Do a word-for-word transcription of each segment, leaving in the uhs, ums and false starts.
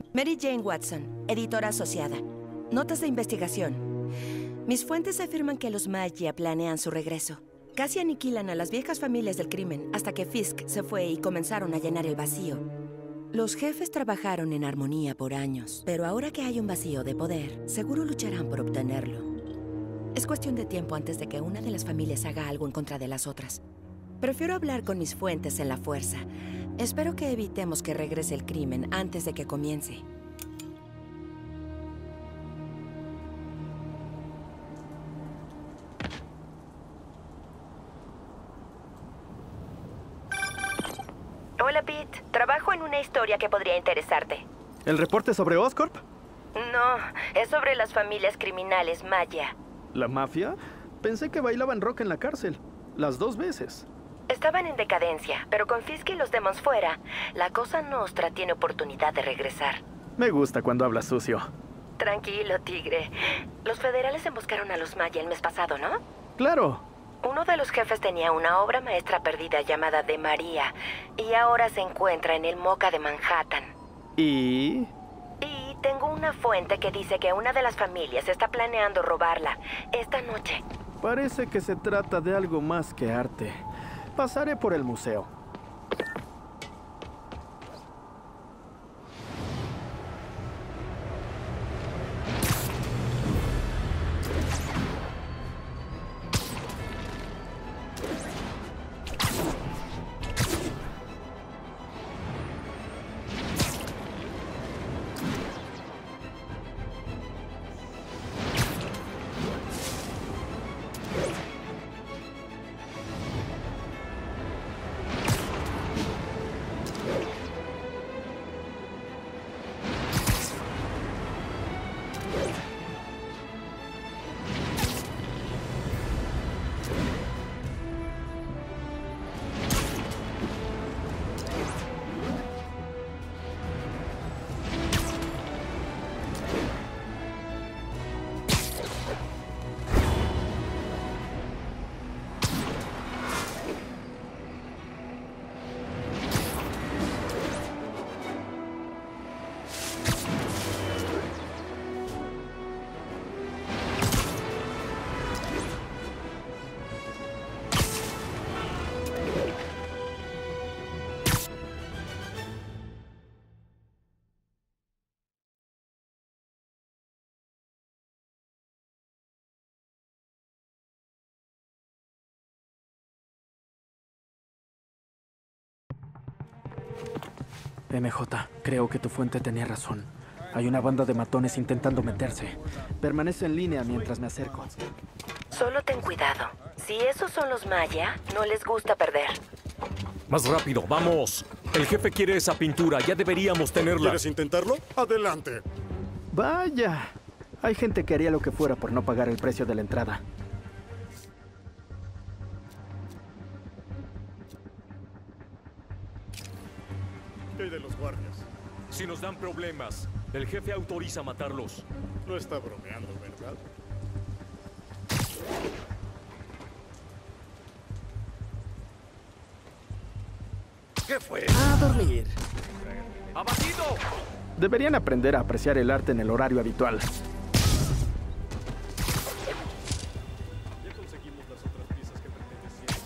Mary Jane Watson, editora asociada. Notas de investigación. Mis fuentes afirman que los Maggia planean su regreso. Casi aniquilan a las viejas familias del crimen hasta que Fisk se fue y comenzaron a llenar el vacío. Los jefes trabajaron en armonía por años, pero ahora que hay un vacío de poder, seguro lucharán por obtenerlo. Es cuestión de tiempo antes de que una de las familias haga algo en contra de las otras. Prefiero hablar con mis fuentes en la fuerza. Espero que evitemos que regrese el crimen antes de que comience. Hola, Pete. Trabajo en una historia que podría interesarte. ¿El reporte sobre Oscorp? No, es sobre las familias criminales Maggia. ¿La mafia? Pensé que bailaban rock en la cárcel. Las dos veces. Estaban en decadencia, pero con Fisk y los Demons fuera, la Cosa Nostra tiene oportunidad de regresar. Me gusta cuando hablas sucio. Tranquilo, tigre. Los federales emboscaron a los Maggia el mes pasado, ¿no? ¡Claro! Uno de los jefes tenía una obra maestra perdida llamada De María, y ahora se encuentra en el Moca de Manhattan. ¿Y...? Y tengo una fuente que dice que una de las familias está planeando robarla esta noche. Parece que se trata de algo más que arte. Pasaré por el museo. M J, creo que tu fuente tenía razón. Hay una banda de matones intentando meterse. Permanece en línea mientras me acerco. Solo ten cuidado. Si esos son los Maggia, no les gusta perder. Más rápido, vamos. El jefe quiere esa pintura, ya deberíamos tenerla. ¿Quieres intentarlo? Adelante. Vaya. Hay gente que haría lo que fuera por no pagar el precio de la entrada. ¿Qué hay de los guardias? Si nos dan problemas, el jefe autoriza matarlos. No está bromeando, ¿verdad? ¿Qué fue? A dormir. ¡Abatido! Deberían aprender a apreciar el arte en el horario habitual. Ya conseguimos las otras piezas que pertenecían.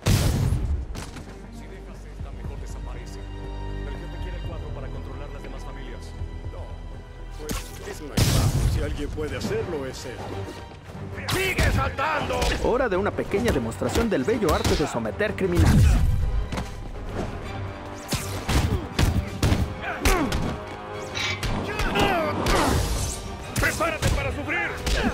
Si dejas esta, mejor desaparece. El jefe quiere el cuadro para controlar las demás familias. No, pues es muy claro. Si alguien puede hacerlo, es él. ¡Sigue saltando! Hora de una pequeña demostración del bello arte de someter criminales. ¡Prepárate para sufrir!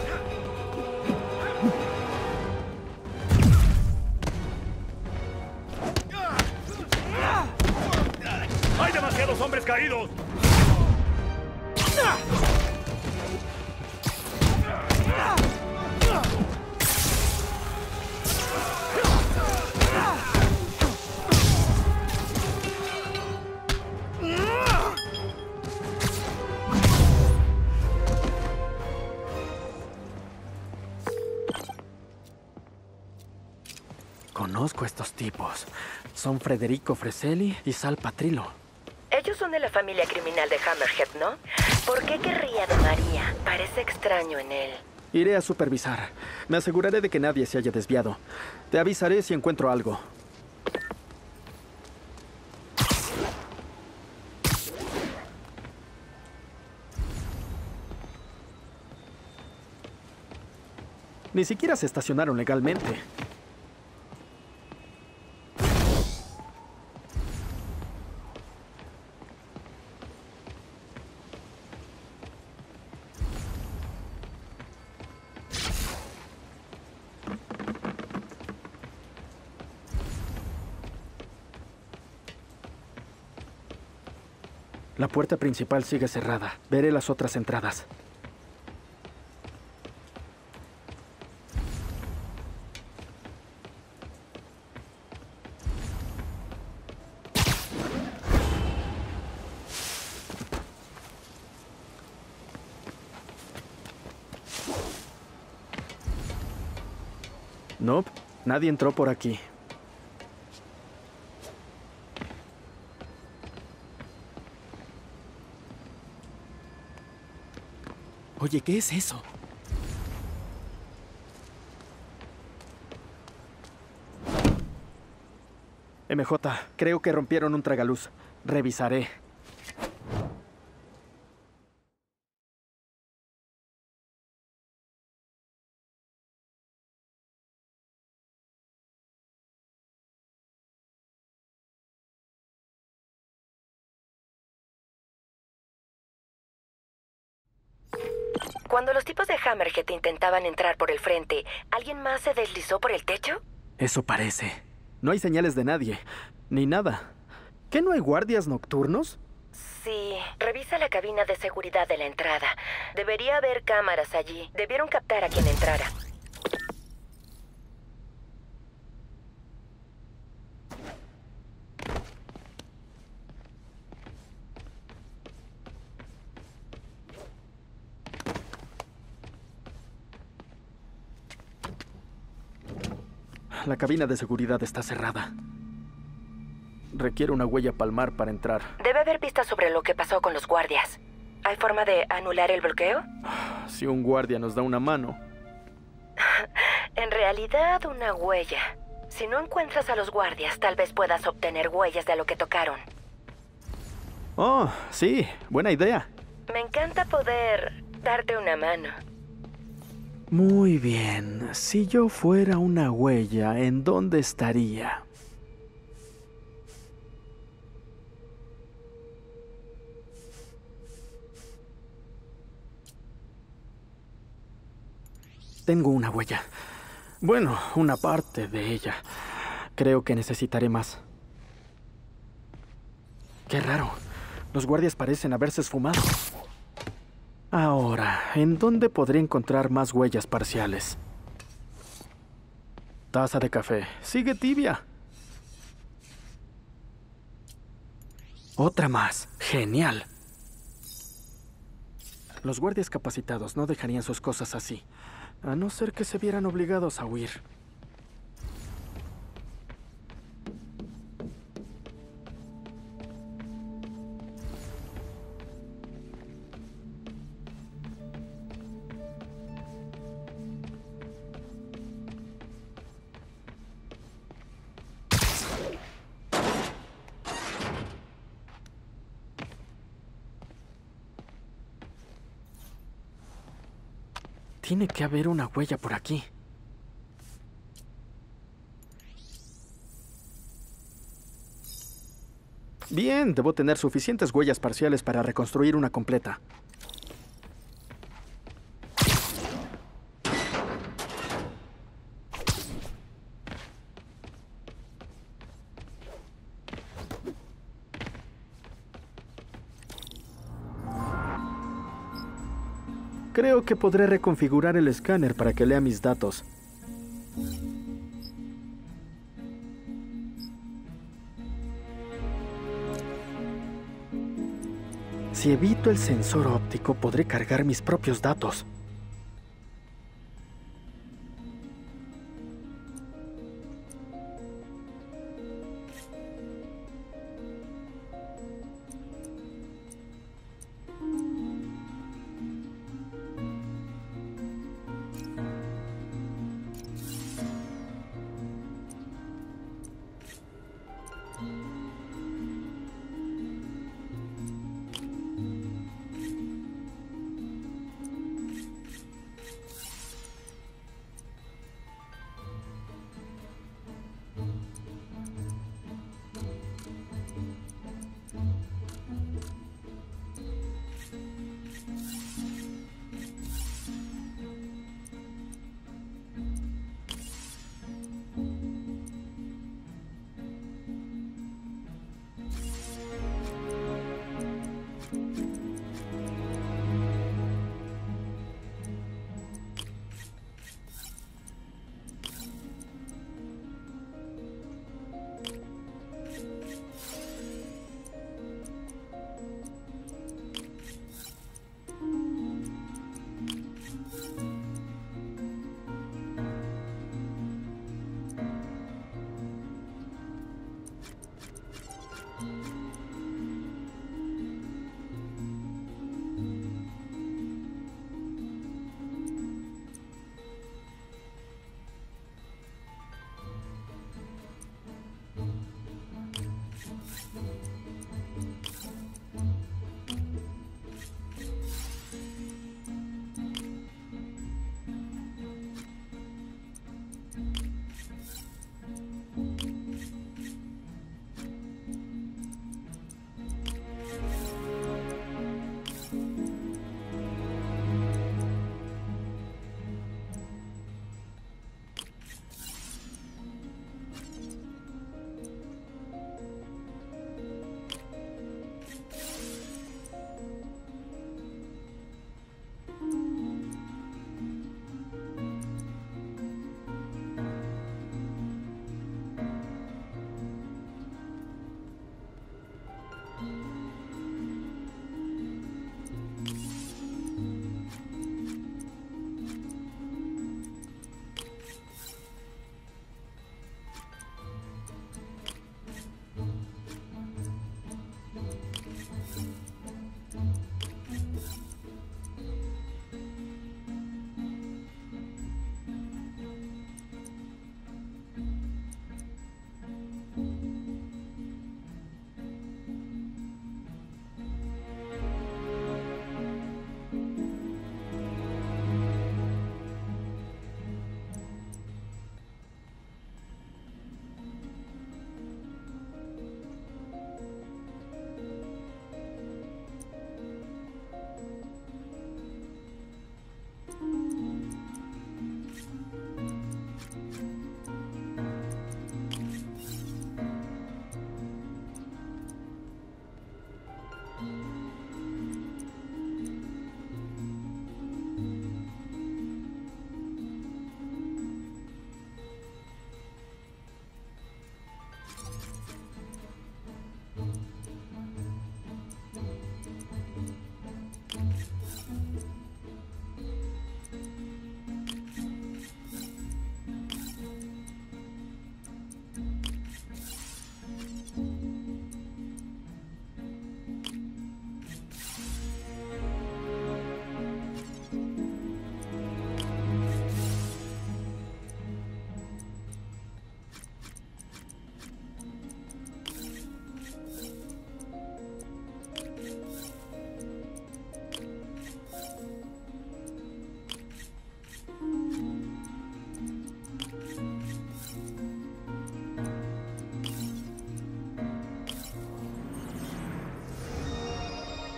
¡Hay demasiados hombres caídos! Conozco a estos tipos. Son Federico Freselli y Sal Patrillo. Ellos Estos son de la familia criminal de Hammerhead, ¿no? ¿Por qué querría de María? Parece extraño en él. Iré a supervisar. Me aseguraré de que nadie se haya desviado. Te avisaré si encuentro algo. Ni siquiera se estacionaron legalmente. La puerta principal sigue cerrada. Veré las otras entradas. Nope, nadie entró por aquí. Oye, ¿qué es eso? M J, creo que rompieron un tragaluz. Revisaré. Cuando los tipos de Hammerhead intentaban entrar por el frente, ¿alguien más se deslizó por el techo? Eso parece. No hay señales de nadie, ni nada. ¿Qué, no hay guardias nocturnos? Sí, revisa la cabina de seguridad de la entrada. Debería haber cámaras allí. Debieron captar a quien entrara. La cabina de seguridad está cerrada. Requiere una huella palmar para entrar. Debe haber pistas sobre lo que pasó con los guardias. ¿Hay forma de anular el bloqueo? Si un guardia nos da una mano. En realidad, una huella. Si no encuentras a los guardias, tal vez puedas obtener huellas de lo que tocaron. Oh, sí, buena idea. Me encanta poder darte una mano. Muy bien. Si yo fuera una huella, ¿en dónde estaría? Tengo una huella. Bueno, una parte de ella. Creo que necesitaré más. Qué raro. Los guardias parecen haberse esfumado. Ahora, ¿en dónde podré encontrar más huellas parciales? Taza de café. Sigue tibia. Otra más. Genial. Los guardias capacitados no dejarían sus cosas así, a no ser que se vieran obligados a huir. Tiene que haber una huella por aquí. Bien, debo tener suficientes huellas parciales para reconstruir una completa. Creo que podré reconfigurar el escáner para que lea mis datos. Si evito el sensor óptico, podré cargar mis propios datos.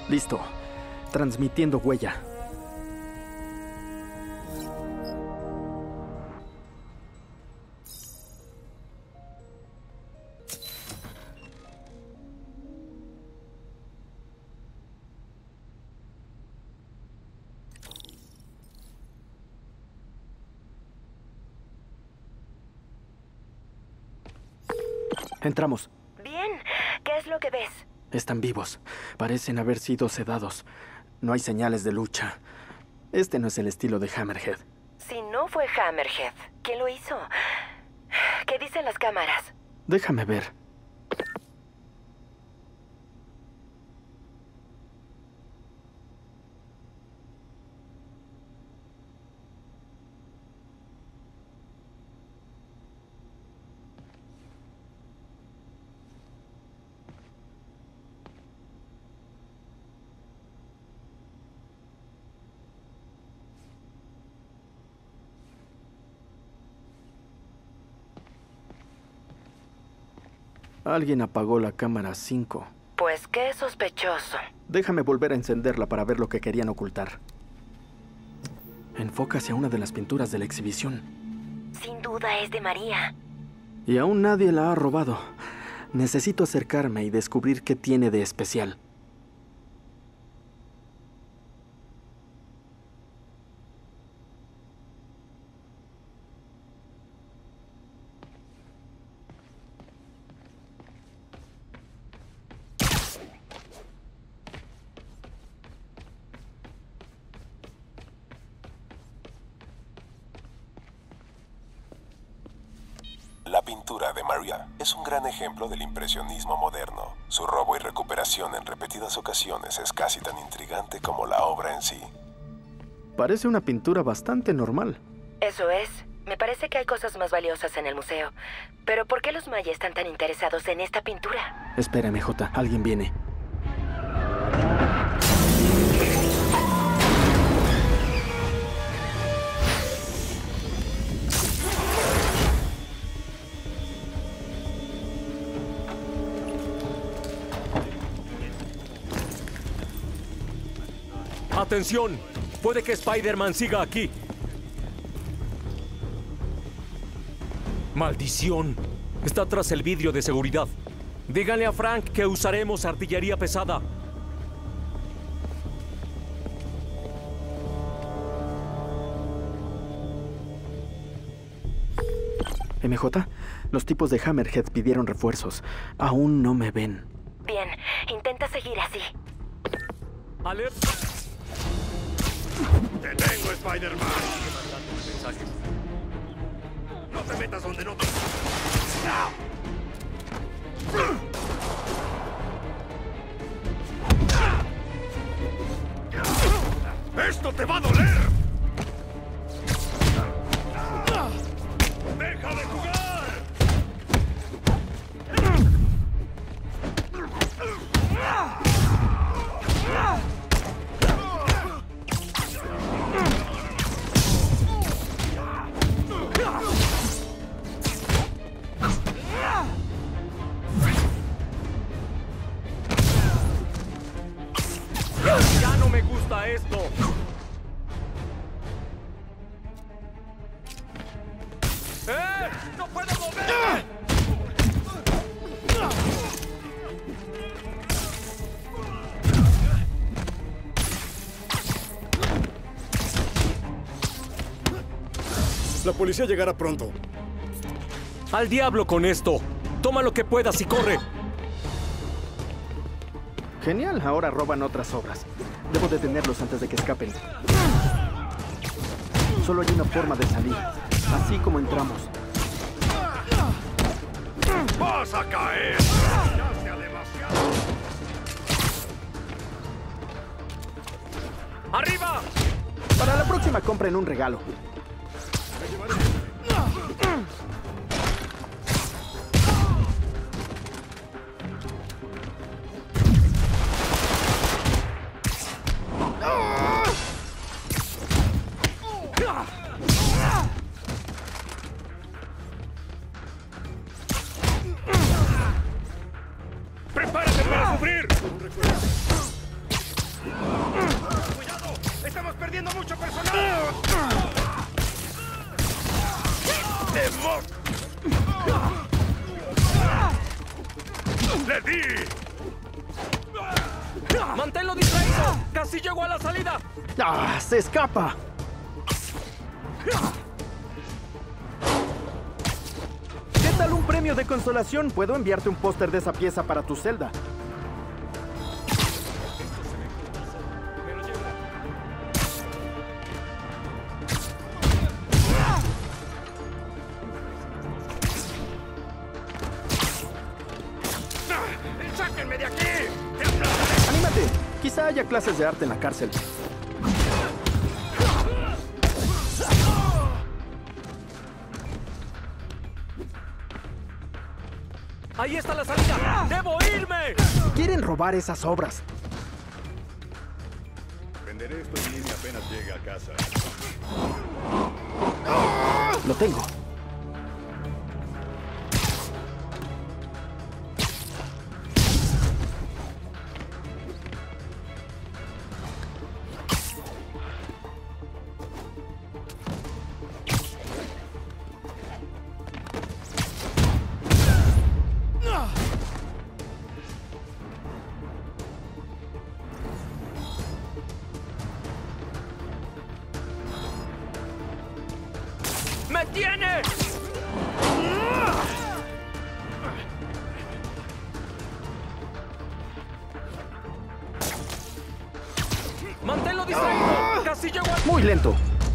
Listo. Transmitiendo huella. Entramos. Bien, ¿qué es lo que ves? Están vivos. Parecen haber sido sedados. No hay señales de lucha. Este no es el estilo de Hammerhead. Si no fue Hammerhead, ¿quién lo hizo? ¿Qué dicen las cámaras? Déjame ver. Alguien apagó la cámara cinco. Pues qué sospechoso. Déjame volver a encenderla para ver lo que querían ocultar. Enfoca hacia una de las pinturas de la exhibición. Sin duda es de María. Y aún nadie la ha robado. Necesito acercarme y descubrir qué tiene de especial. La pintura de Maria es un gran ejemplo del impresionismo moderno. Su robo y recuperación en repetidas ocasiones es casi tan intrigante como la obra en sí. Parece una pintura bastante normal. Eso es. Me parece que hay cosas más valiosas en el museo. Pero ¿por qué los mayas están tan interesados en esta pintura? Espérame, Jota. Alguien viene. ¡Atención! Puede que Spider-Man siga aquí. ¡Maldición! Está tras el vidrio de seguridad. Díganle a Frank que usaremos artillería pesada. M J, los tipos de Hammerhead pidieron refuerzos. Aún no me ven. Bien, intenta seguir así. ¡Alerta! ¡Te tengo, Spider-Man! ¡No te metas donde no te... ¡Esto te va a doler! ¡Deja de jugar! ¡Ya no me gusta esto! ¡Eh! ¡No puedo mover! La policía llegará pronto. ¡Al diablo con esto! Toma lo que puedas y corre. Genial, ahora roban otras obras. Debo detenerlos antes de que escapen. Solo hay una forma de salir, así como entramos. ¡Vas a caer! ¡Ya sea demasiado! ¡Arriba! Para la próxima compren un regalo. ¡Prepárate para sufrir! ¡Manténlo distraído! ¡Casi llegó a la salida! ¡Ah! ¡Se escapa! ¿Qué tal un premio de consolación? Puedo enviarte un póster de esa pieza para tu celda. ¡Sáquenme de aquí! ¡Anímate! Quizá haya clases de arte en la cárcel. ¡Ahí está la salida! ¡Debo irme! Quieren robar esas obras. Venderé esto en línea apenas llegue a casa. Lo tengo. ¡Me tiene! ¡Manténlo distraído! ¡Casi llegó al... Muy lento.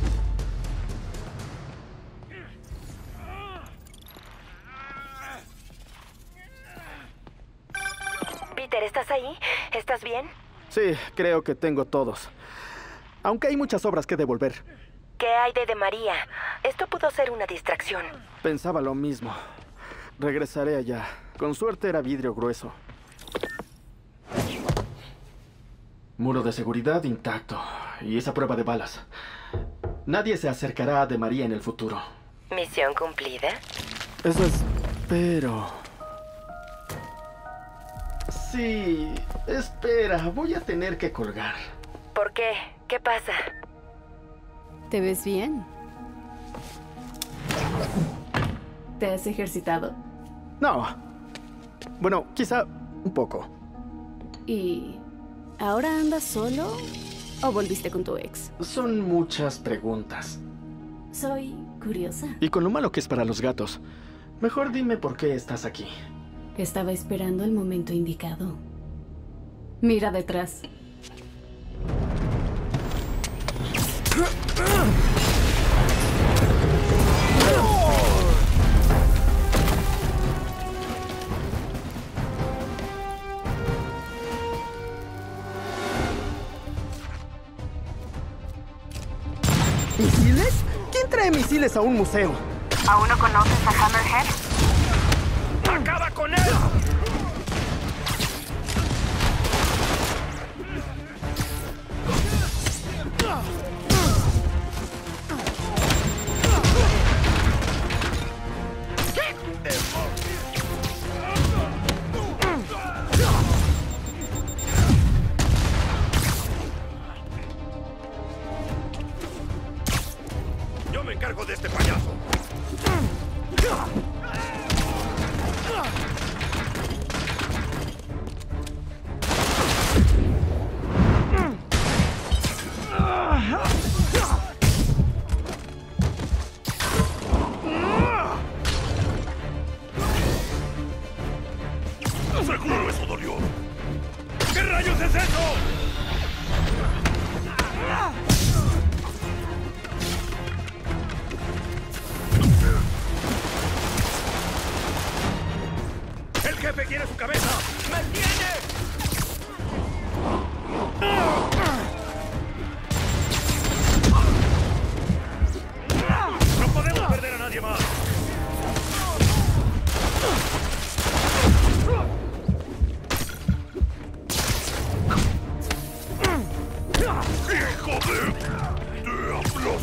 Peter, ¿estás ahí? ¿Estás bien? Sí, creo que tengo todos. Aunque hay muchas obras que devolver. ¿Qué hay de de María? Esto pudo ser una distracción. Pensaba lo mismo. Regresaré allá. Con suerte era vidrio grueso. Muro de seguridad intacto. Y esa prueba de balas. Nadie se acercará a de María en el futuro. ¿Misión cumplida? Eso espero. Sí, espera. Voy a tener que colgar. ¿Por qué? ¿Qué pasa? ¿Te ves bien? ¿Te has ejercitado? No. Bueno, quizá un poco. ¿Y ahora andas solo o volviste con tu ex? Son muchas preguntas. Soy curiosa. Y con lo malo que es para los gatos. Mejor dime por qué estás aquí. Estaba esperando el momento indicado. Mira detrás. ¿Misiles? ¿Quién trae misiles a un museo? ¿Aún no conoces a Hammerhead? ¡Acaba con él! Yo me encargo de este payaso. ¡Seguro eso dolió! ¿Qué rayos es eso? ¡El jefe quiere su cabeza! ¡Me tiene! ¡No podemos perder a nadie más! ¡Hijo de... ¡Diablos!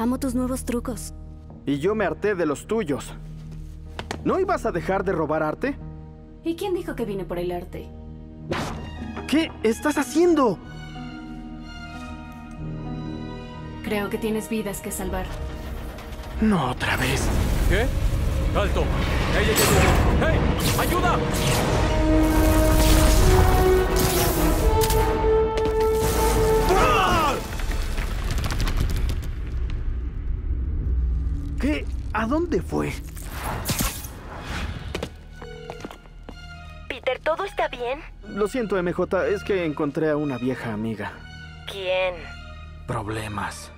Amo tus nuevos trucos. Y yo me harté de los tuyos. ¿No ibas a dejar de robar arte? ¿Y quién dijo que vine por el arte? ¿Qué estás haciendo? Creo que tienes vidas que salvar. No otra vez. ¿Qué? ¡Alto! ¡Ey, ey, ey! ¡Hey! ¡Ayuda! ¿Qué? ¿A dónde fue? Peter, ¿todo está bien? Lo siento, M J, es que encontré a una vieja amiga. ¿Quién? Problemas.